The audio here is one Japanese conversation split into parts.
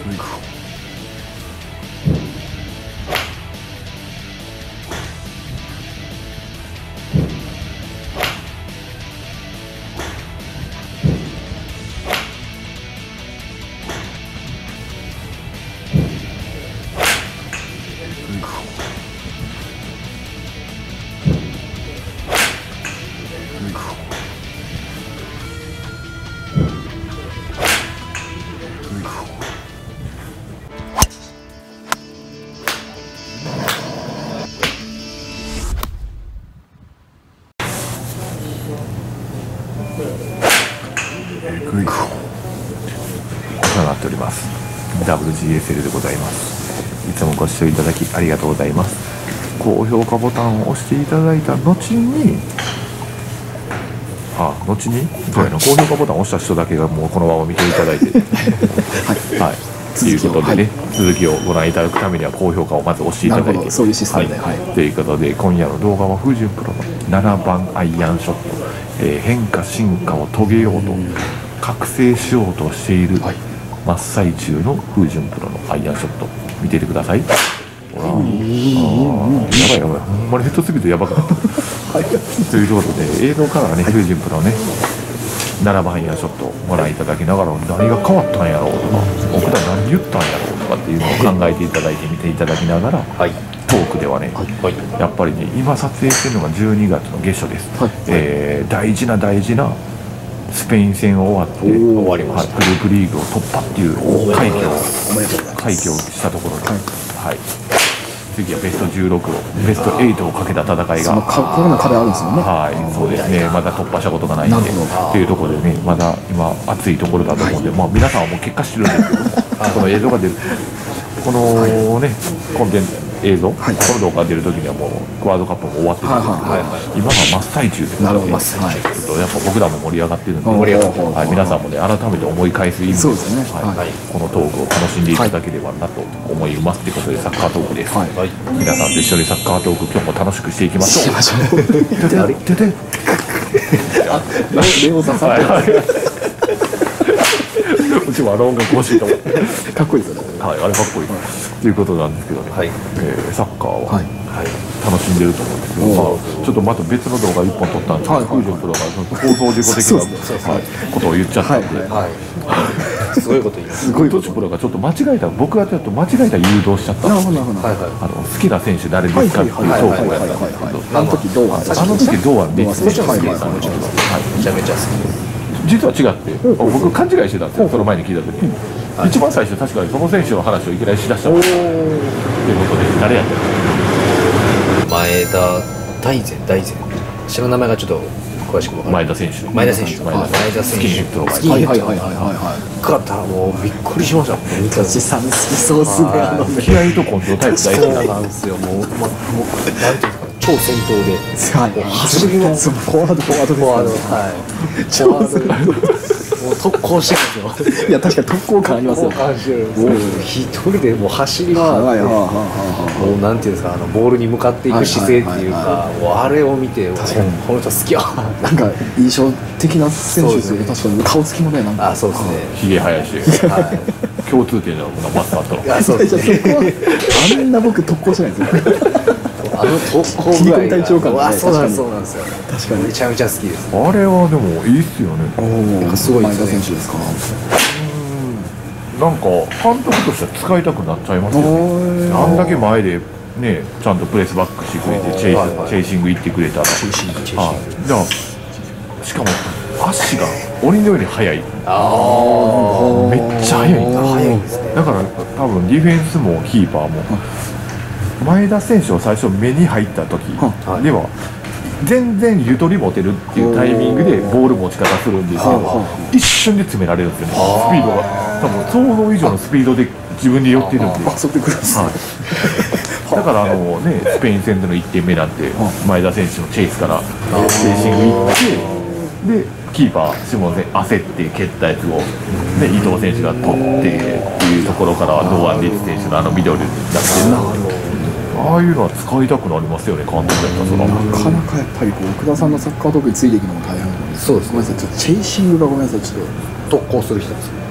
お世話になっております。 WGSL でございます。いつもご視聴いただきありがとうございます。高評価ボタンを押していただいた後にそうやな、高評価ボタンを押した人だけがもうこのまま見ていただいてはい、ということでね、続きをご覧いただくためには高評価をまず押していただいて、 そういうシステムで、 ということで今夜の動画は風順プロの7番アイアンショット、変化進化を遂げようと覚醒しようとしている真っ最中の風順プロのアイアンショット見ててください。ほら、やばいやばい、ほんまにヘッドスピードやばかったということで映像からね、風順プロね7番アイアンショットをご覧いただきながら、何が変わったんやろうとか、僕ら何言ったんやろうとかっていうのを考えていただいて見ていただきながら、トークではね、やっぱりね、今撮影してるのが12月の月初です、大事なスペイン戦終わって終わりました、グループリーグを突破っていう快挙をしたところで、次はベスト16をベスト8をかけた戦いがコロナ壁あるんですよね。 そうですね、まだ突破したことがないんでっていうところでね、まだ今熱いところだと思うんで、皆さんはもう結果してるんですけどもこの映像が出る、このねコンテンツ映像、この動画が出るときにはもうワールドカップも終わってるんですけど、今が真っ最中で、やっぱ僕らも盛り上がってるんで、皆さんもね改めて思い返す意味でこのトークを楽しんでいただければなと思いますということで、サッカートークです。皆さんと一緒にサッカートーク今日も楽しくしていきましょう。うちは音楽欲しいと思ってかっこいいですよね。 あれかっこいいということなんですけどね、サッカーを楽しんでると思うんですけど、ちょっとまた別の動画1本撮ったんですけど、風順プロが放送事故的なことを言っちゃったんで、 すごいこと言います。 すごいトチプロがちょっと間違えた、僕がちょっと間違えた誘導しちゃったんですよ。好きな選手誰ですかっていうトークをやったんですけど、 あの時堂安でめちゃめちゃ好きです。実は違って、僕勘違いしてたんですよ、その前に聞いた時に。一番最初確かにその選手の話をいきなりしだしたということで、誰やったの？ 前田大然下の名前がちょっと詳しく分からない。 前田選手スキンヘッドの前田もうびっくりしました。 土地さん好きそうっすね。 気合と根性タイプ大好きなんですよ。もうなんていうんですか、超戦闘で走りのフォワードもう特攻してますよ。 いや確かに特攻感ありますよ。 一人でもう走り回ってもうなんていうんですか、ボールに向かっていく姿勢っていうか、あれを見てこの人好きやなんか印象的な選手ですよね。確かに顔つきもね、なんかそうですね、 ひげ生やして共通点なのかな、マスターと。 そうですね、 あんな僕特攻しないですよ。 あの特攻具合がそうなんですよ。 確かにめちゃめちゃ好きです。 あれはでもいいっすよね。 すごい前田選手ですか。 なんか監督としては使いたくなっちゃいますよね。あんだけ前でね、ちゃんとプレスバックしてくれてチェイシング行ってくれたら、じゃあしかも足が鬼のように速い、めっちゃ速いんですね。だから多分ディフェンスもキーパーも前田選手を最初目に入った時では全然ゆとり持てるっていうタイミングでボール持ち方するんですけど、一瞬で詰められるんですよね。スピードが多分想像以上のスピードで自分に寄ってるんで、だからスペイン戦での1点目なんて前田選手のチェイスからチェイシング行って、でキーパー下野焦って蹴ったやつを、伊藤選手が取ってっていうところから堂安律選手のミドルになってる。ああいうのは使いたくなりますよね、監督やったら。 なかなかやっぱり奥田さんのサッカートークについていくのも大変なんです。 そうですね。 ごめんなさい、ちょっとチェイシングがごめんなさい、ちょっと特攻する人です。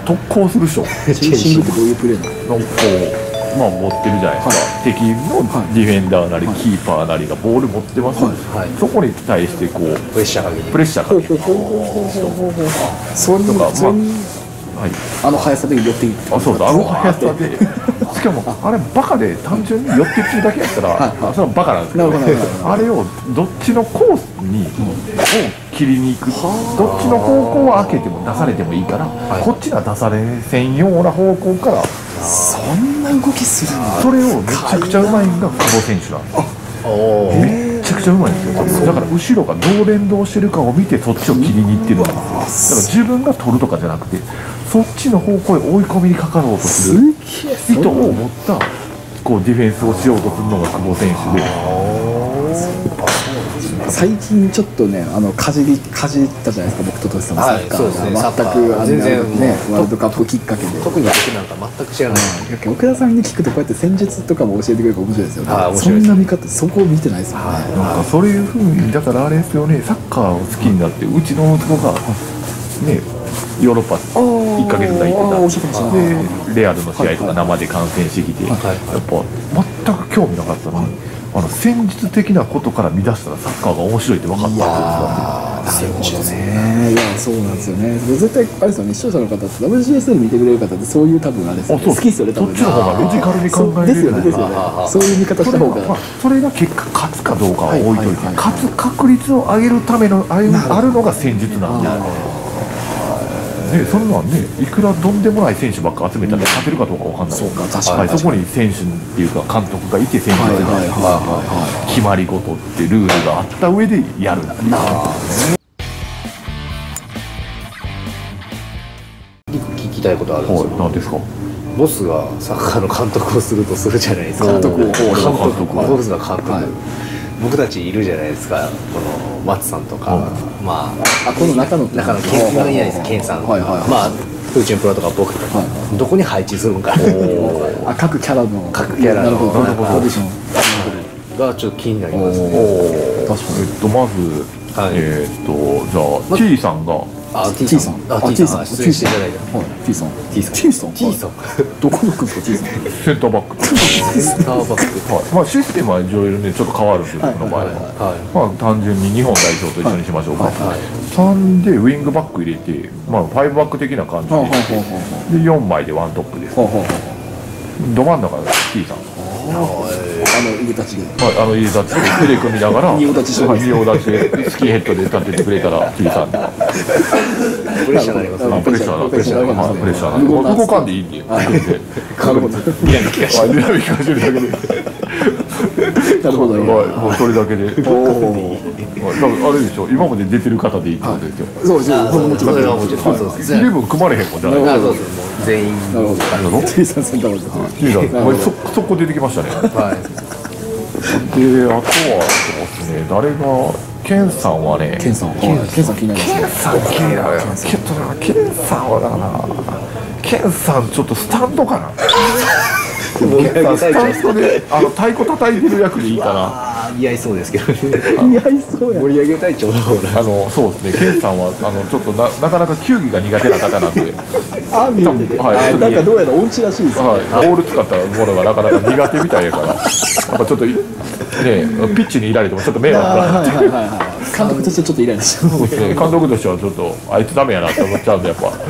特攻する人チェイシングってどういうプレーなの？ のこう、まあ、持ってるじゃないですか、敵のディフェンダーなり、キーパーなりがボール持ってます、そこに対してこうプレッシャーかけてプレッシャーかけてそれにとか、 それにはい、 あの速さで寄っていってあ、そうだ、あの速さで、しかもあれバカで単純に寄ってってるだけやったら、それはバカなんですけど、あれをどっちのコースにを切りに行く、どっちの方向は開けても出されてもいいから、こっちが出されせんような方向から、 そんな動きするの？ それをめちゃくちゃうまいのが久保選手なんです。めちゃくちゃうまいんですよ。だから後ろがどう連動してるかを見てそっちを切りに行ってるんですよ。だから自分が取るとかじゃなくて、そっちの方向へ追い込みにかかろうとする意図を持ったこうディフェンスをしようとするのが久保選手で、 最近ちょっとねかじったじゃないですか、僕とトシさんのサッカーが全く全然ねワールドカップきっかけで。 特に僕なんか全く知らない。 奥田さんに聞くとこうやって戦術とかも教えてくれるから面白いですよね。 面そ白いですんな見方そこを見てないですもんね。 なんかそういうふうに、だからあれですよね、サッカーを好きになって、うちの息子がねヨーロッパ1ヶ月ぐらい行ってたで、レアルの試合とか生で観戦してきて、やっぱ全く興味なかったのに、戦術的なことから見出したらサッカーが面白いって分かったんですよ。 なるほどね。いやそうなんですよね。絶対あれですよね、視聴者の方って WCSL 見てくれる方ってそういう多分あれですよね。好きですよね多分。 そっちの方がロジカルに考えれるですよねですよね。そういう見方した方が。 それが結果勝つかどうかは置いといて、勝つ確率を上げるためのあるのが戦術なんで。ね、そんなんね、いくらどんでもない選手ばっか集めたら勝てるかどうかわかんない。そうか、確かに。そこに選手っていうか監督がいて、選手が決まり事ってルールがあった上でやる。 聞きたいことあるんですよ。 何ですか？ ボスがサッカーの監督をするとするじゃないですか。ボスが監督。僕たちいるじゃないですか、この松さんとか、まあこの中のケンがいないです、ケンさん、まあフーチュンプロとか僕とか、どこに配置するんか各キャラのオーディションがちょっと気になりますね。 確かに。まずじゃあ T さんが T さん出演していただいた T さんどこのくんですか？ T さんセンターバックまあシステムはいろいろねちょっと変わるんですよ、この場合は。まあ単純に日本代表と一緒にしましょうか。3でウィングバック入れて、まあ5バック的な感じでで4枚でワントップです。ど真ん中が T さん、 入れたちで入れたちで手で組みながら仁王立ちでスキンヘッドで立ててくれたら T さんプレッシャーになりますね。 プレッシャー動かんでいいんでリラミ聞かせるだけでなるほど、 もうそれだけで多分あれでしょ、今まで出てる方でいいってことですよ。 そうですよ、 もちろんイレブン組まれへんもんじゃない。 全員なるほど。T さんセンターバックそこ出てきましたね。であとはそうですね、誰がケンさんはね、 ケンさん気になります。 ケンさんはだな、ケンさんちょっとスタンドかな。スタンドで太鼓叩いてる役でいいかな。 似合いそうですけどね。 似合いそうや。 盛り上げ隊長の方がそうですね、ケンさんはちょっとなかなか球技が苦手な方なんで、 見てて、なんかどうやら音痴らしいですね。 ボール使ったものがなかなか苦手みたいやから、やっぱちょっとねピッチにいられてもちょっと迷惑だなって。 監督としてちょっとイライラしてます。 監督としてはちょっとあいつダメやなって思っちゃうんで、やっぱ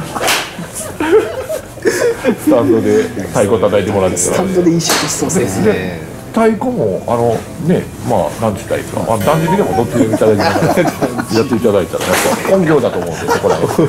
スタンドで太鼓叩いてもらって、 スタンドでいい仕事しそうですね。 太鼓もまあなんて言ったらいいですか、断食でも乗っていただきながらやっていただいたらやっぱ本業だと思うんで、そこら辺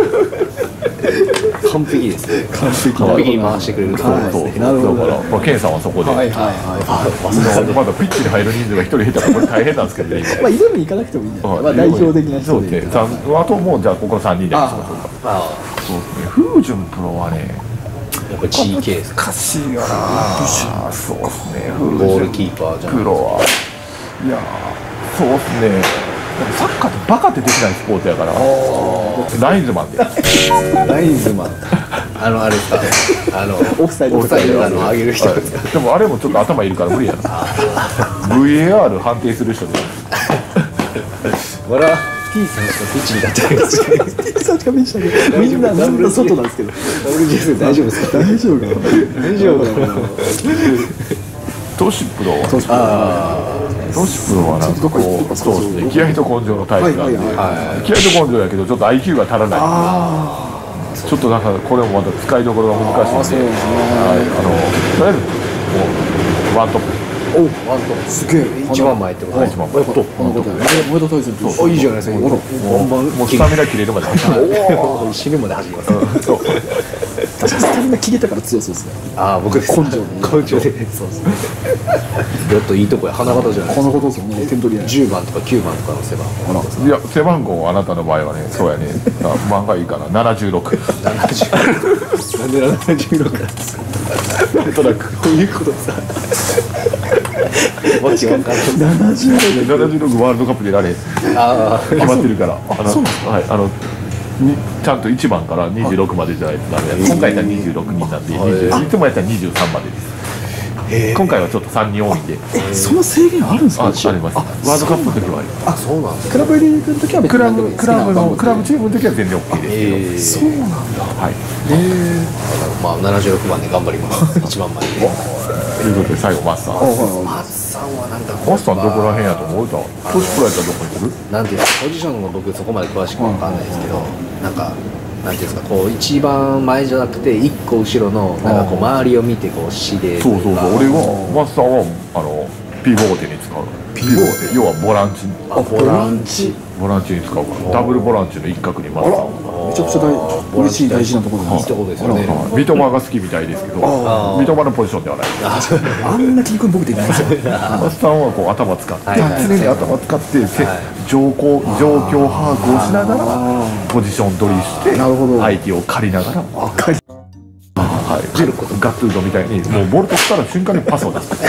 完璧ですね。完璧に回してくれると思いますね。 なるほど。 だからケンさんはそこでまだピッチに入る人数が1人減ったらこれ大変なんですけどね。 まあイレブン行かなくてもいいんじゃないですか。代表的な人で。 あともうじゃあここの3人でやりましょうか。そうですね。フージュンプロはね、 やっぱり GK ですか。 難しいよな。そうですね。 ボールキーパーじゃん。 プロは。いやそうですね。サッカーってバカってできないスポーツやから。ラインズマンで。 ラインズマン。あれですか。 オフサイド上げる人ですか。 でもあれもちょっと頭いるから無理やな。VAR 判定する人で。 これは T さんしかピッチに立ってないですけど T さんしか見せてない。みんなずっと外なんですけど。 WGS 大丈夫ですか？ 大丈夫かな。 大丈夫かな。 トシプロはトシプロはなんかこうそうですね、気合と根性のタイプなんで、気合と根性やけどちょっと IQ が足らない。ちょっとなんかこれもまた使いどころが難しいんで、とりあえずもうワントップ。 お、ワントップすげえ。一番前ってこと。一番前。 このこと前田大然と。 いいじゃないですか。 もうスタミナ切れるまで走る。 おお、死ぬまで走ります。 そう。 確かにスタミナ切れたから強そうですね。 ああ、僕です。根性で。そうですね。ちょっといいとこや。花形じゃない。 このことですよね。点取りや。 10番とか9番とかの背番号。 いや、背番号あなたの場合はね、そうやね。漫画いいかな。76。 なんで76なんですか。なんとなくこういうことさ。わけわかんない。 76ワールドカップでられ決まってるから。はい、ちゃんと1番から26までじゃないとダメだ。今回やったら26人なんで、いつもやったら23までです。今回はちょっと3人多いんで。 その制限あるんですか？ あります。ワールドカップの時はあります。 あ、そうなんです。 クラブリーグの時は別にクラブチームの時は全然 OK ですけど。 そうなんだ。 はい。 まあ76番で頑張ります。1番まで。 ということで最後マッサー。 マッサンはなんかマッサーどこら辺やと思うと、トシプロやったらどこに来る？ なんていうかポジションも僕そこまで詳しくわかんないですけど、なんかなんていうんですか、こう一番前じゃなくて1個後ろのなんかこう周りを見てこう指令というか。 そう俺はマッサーはピボーテに使う。ピボーテ要はボランチ。ボランチに使うから。ダブルボランチの一角にマッサー。 めちゃくちゃ嬉しい大事なところなんいいところですよね。 三笘が好きみたいですけど、三笘のポジションではない。 あんなキンクン僕でないですよ。 マスターはこう頭使って、常に頭使って状況把握をしながらポジション取りして相手を借りながら、ガッツードみたいにもうボール取ったら瞬間にパスを出す。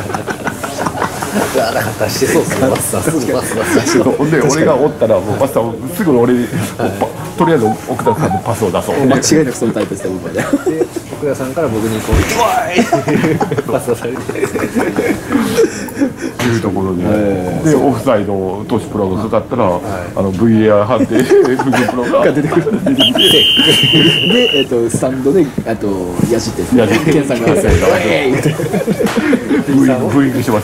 なんか出してそうですね。マスターすぐパス出して。 で俺がおったらもうマスターすぐ俺にとりあえず奥田さんにパスを出そう。 間違いなくそのタイプですね僕はね。 で奥田さんから僕にこう「おい!」ってパス出されて。 いうところで、オフサイドトシプロがかかったら、VAR 判定フジプロが出てきて、 でスタンドでやじってケンさんがブーイングします。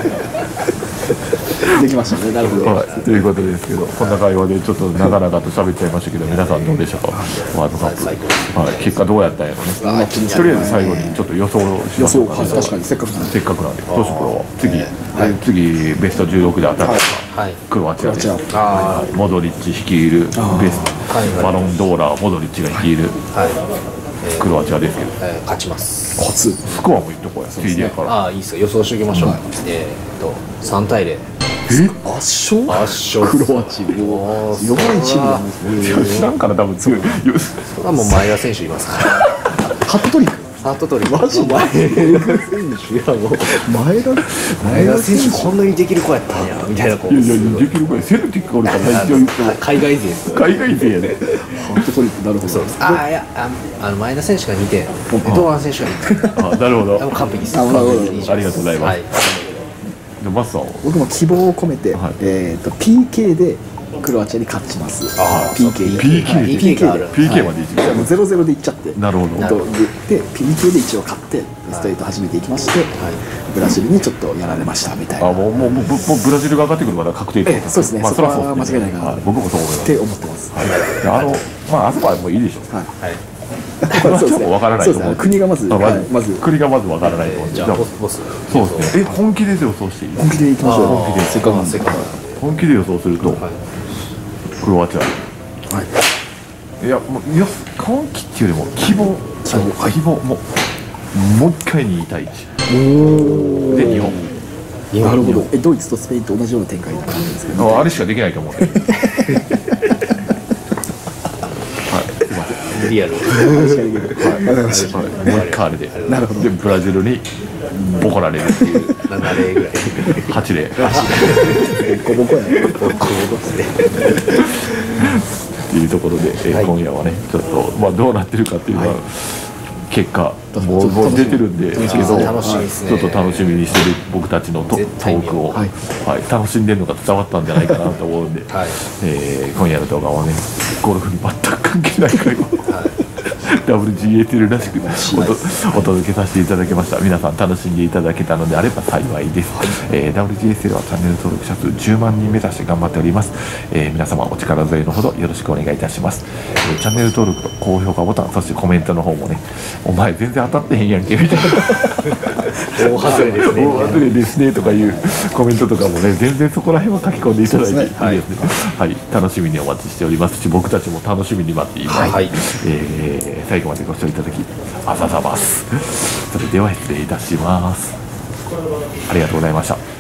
できましたね。なるほど。 ということですけど、こんな会話でちょっと長々と喋っちゃいましたけど、皆さんどうでしょうか。ワールドカップ、結果どうやったんやろね。とりあえず最後にちょっと予想しましょうか。 確かにせっかくなんでトシプロ次ベスト16で当たるクロアチアです。モドリッチ率いるベストバロンドーラーモドリッチが率いるクロアチアですけど、 勝ちます。 勝つ。 スコアもいいとこや。TD から。 いいですか。予想しておきましょう。3対0。 圧勝。クロアチア。弱いチームなんですね。 知らんから多分強い。 それはもう前田選手いますから。 ハットトリック。マジ前田選手やもう前田選手こんなにできる子やったんやみたいな子。 いやできる子や。セルティックおるから海外勢やね。 ハットトリックなるほど。 いや前田選手が2点、堂安選手が2点。 なるほど。 完璧です。 ありがとうございます。マスターを僕も希望を込めて PK でクロアチアに勝ちます。PK まで1 もう0-0でいっちゃって、 なるほど。 で PK で一応勝ってストレート始めていきまして、ブラジルにちょっとやられましたみたいな。 もうブラジルが上がってくるまで確定で。 そうですね。そこは間違いないかな。 僕もそう思います。 って思ってます。 あそこはもういいでしょ。 そうですね。 わからないと思う。 国がまず国がまずわからないと思う。 じゃあボス。 そうですね。本気で予想していい？ 本気でいきましょう。 せっかくなんで。 本気で予想するとクロアチア。いやもう本気っていうよりも希望もう一回に2対1で日本。 なるほど。ドイツとスペインと同じような展開な感じですけど。 あれしかできないと思う。 リアル。 もう一回あれで。でブラジルにボコられるっていう。 7例ぐらい。 8例。 ボコボコや。 っていうところで今夜はねちょっとどうなってるかっていうのは結果もう出てるんでけど、 楽しみですね。 ちょっと楽しみにしてる僕たちのトークを、はい楽しんでるのが伝わったんじゃないかなと思うんで、今夜の動画はねゴルフに全く関係ない回をWGA らしくお届けさせていただきました。皆さん楽しんでいただけたのであれば幸いです。WGSL はチャンネル登録者数10万人目指して頑張っております。皆様お力添えのほどよろしくお願いいたします。チャンネル登録と高評価ボタン、そしてコメントの方もね、お前全然当たってへんやんけみたいな大外れですね、 大外れですねとかいうコメントとかもね、全然そこら辺は書き込んでいただいていいですね。はい、楽しみにお待ちしておりますし、僕たちも楽しみに待っています。最後までご視聴いただきあざざます。それでは失礼いたします。ありがとうございました。